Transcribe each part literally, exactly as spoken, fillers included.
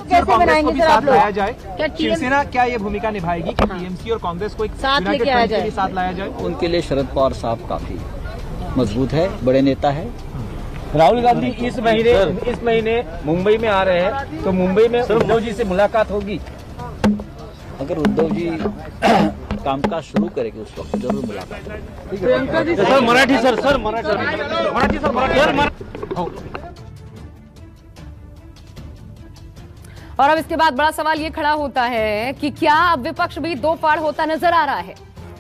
कैसे बनाएंगे सर आप लोग? लाया जाए, शिवसेना क्या ये भूमिका निभाएगी कि टीएमसी और कांग्रेस को एक साथ लेके आया जाए, साथ लाया जाए? उनके लिए शरद पवार साहब काफी मजबूत है, बड़े नेता है। राहुल गांधी इस महीने इस महीने मुंबई में आ रहे हैं, तो मुंबई में उद्धव जी से मुलाकात होगी। अगर उद्धव जी कामकाज शुरू करेंगे उस वक्त जरूर मुलाकात होगी। Sir Marathi sir sir Marathi Marathi sir Marathi. और अब इसके बाद बड़ा सवाल ये खड़ा होता है कि क्या अब विपक्ष भी दो फाड़ होता नजर आ रहा है?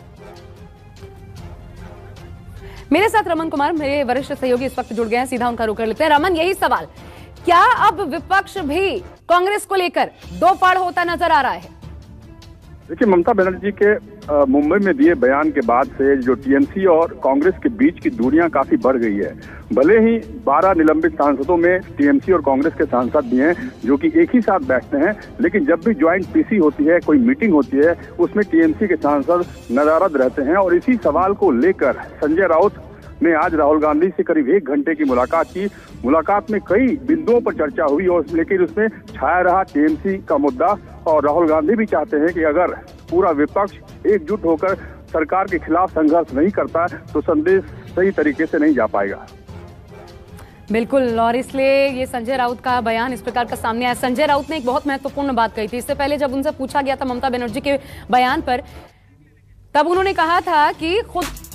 मेरे साथ रमन कुमार, मेरे वरिष्ठ सहयोगी इस वक्त जुड़ गए हैं, सीधा उनका रुख कर लेते हैं। रमन, यही सवाल, क्या अब विपक्ष भी कांग्रेस को लेकर दो फाड़ होता नजर आ रहा है? देखिए, ममता बनर्जी के मुंबई में दिए बयान के बाद से जो टीएमसी और कांग्रेस के बीच की दूरियां काफी बढ़ गई है। भले ही बारह निलंबित सांसदों में टीएमसी और कांग्रेस के सांसद भी हैं जो कि एक ही साथ बैठते हैं, लेकिन जब भी ज्वाइंट पीसी होती है, कोई मीटिंग होती है, उसमें टीएमसी के सांसद नदारद रहते हैं। और इसी सवाल को लेकर संजय राउत ने आज राहुल गांधी से करीब एक घंटे की मुलाकात की। मुलाकात में कई बिंदुओं पर चर्चा हुई, और लेकिन उसमें छाया रहा टीएमसी का मुद्दा। और राहुल गांधी भी चाहते हैं कि अगर पूरा विपक्ष एकजुट होकर सरकार के खिलाफ संघर्ष नहीं करता तो संदेश सही तरीके से नहीं जा पाएगा। बिल्कुल, और इसलिए ये संजय राउत का बयान इस प्रकार का सामने आया। संजय राउत ने एक बहुत महत्वपूर्ण बात कही थी। इससे पहले जब उनसे पूछा गया था ममता बनर्जी के बयान पर, तब उन्होंने कहा था कि खुद